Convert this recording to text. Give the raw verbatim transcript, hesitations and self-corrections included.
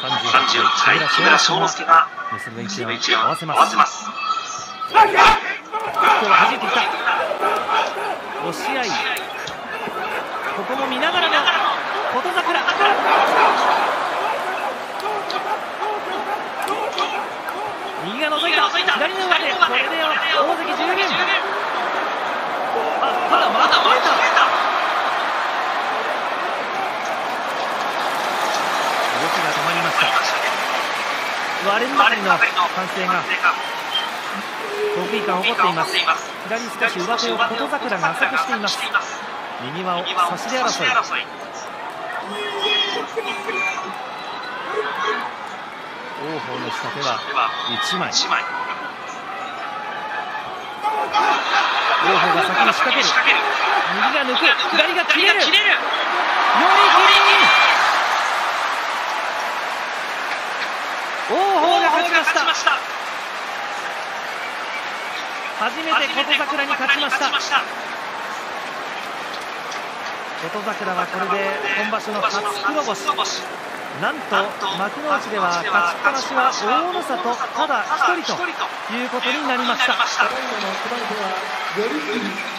さんじゅうはちさい木村庄之助が結ぶ位置を合わせます。今日は弾いてきた押し合い、ここも見ながらの琴櫻、右が覗いた、左の上でこれで大関十分。あ、ただまだまだ動きが止まりました。割れんばかりの歓声が得意感を誇っています。左少し上手を琴櫻が浅くしています。右は差し手争い。王鵬の下手はいちまい。王鵬が先に仕掛ける。右が抜く、左が切れる。寄り切り。王鵬が勝ちました。初めて琴櫻に勝ちました。琴櫻はこれで今場所の初黒星。なんと幕内では勝ちっぱなしは大の里ただ一人ということになりました。